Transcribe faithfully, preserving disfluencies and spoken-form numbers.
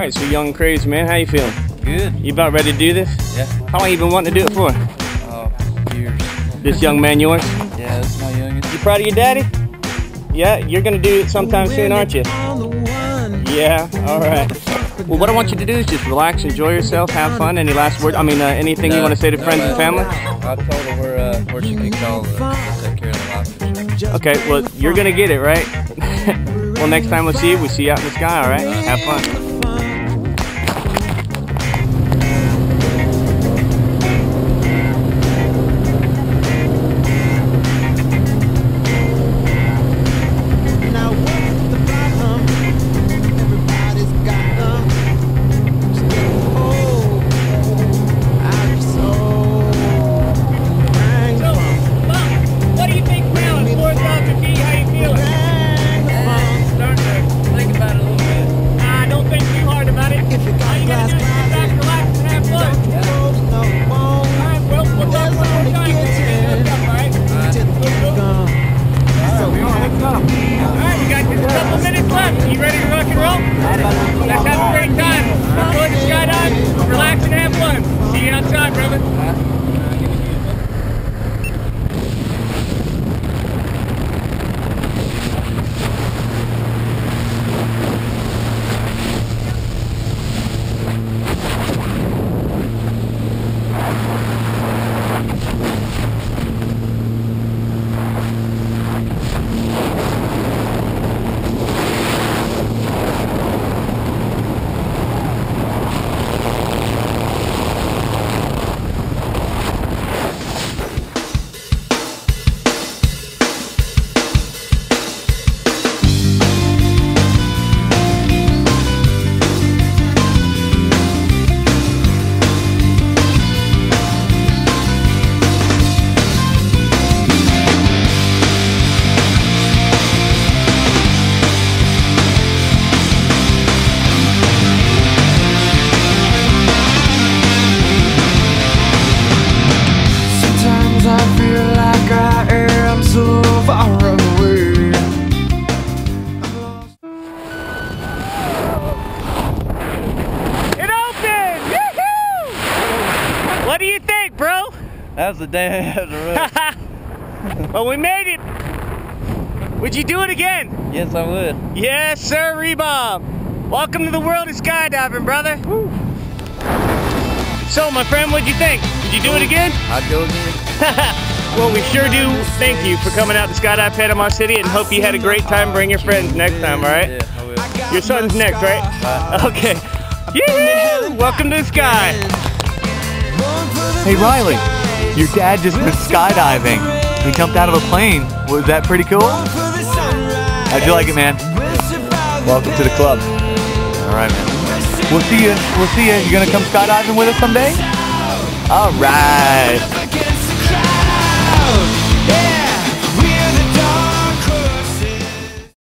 Alright, so young and crazy, man. How you feeling? Good. You about ready to do this? Yeah. How long you been wanting to do it for? Oh, years. This young man yours? Yeah, that's my youngest. You proud of your daddy? Yeah, you're gonna do it sometime soon, aren't you? Yeah, alright. Well, what I want you to do is just relax, enjoy yourself, have fun. Any last word? I mean, uh, anything no, you want to say to no, friends no, and family? I told her where, uh, where she can call to take care of the life. Okay, well, you're gonna get it, right? Well, next time we'll see you, we'll see you out in the sky, alright? Have fun. That was the day of the road. Well, we made it. Would you do it again? Yes, I would. Yes, sir, Rebob. Welcome to the world of skydiving, brother. Woo. So, my friend, what'd you think? Would you do it again? I'd go again. Well, we sure do thank you for coming out to Skydive Panama City and hope you had a great time. Bring your friends next time, all right? Yeah, I will. Your son's next, right? Bye. Okay. Yeah. Welcome to the sky. Hey, Riley. Your dad just went skydiving. He jumped out of a plane. Was that pretty cool? How'd you like it, man? Welcome to the club. All right, man. We'll see you. We'll see you. You gonna come skydiving with us someday? All right.